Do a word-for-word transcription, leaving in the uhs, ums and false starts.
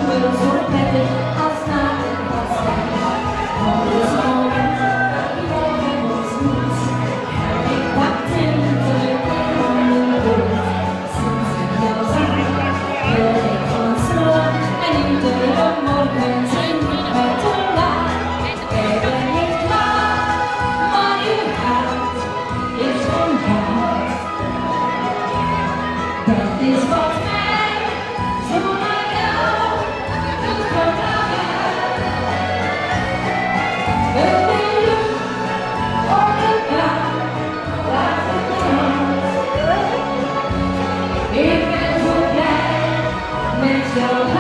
wel zo prettig als na een wedstrijd. Alles moment dat jij ons moet. Ik pak tintelijk van de boot. Sinds ik jou zag, wil ik van stroom. En iedere morgen zijn we met te laat. Wij ben niet klaar, maar je hart is van hart. Dat is wat mij zo naar jou doet verlangen. We willen voor elkaar laten gaan. Ik ben zo blij met jou.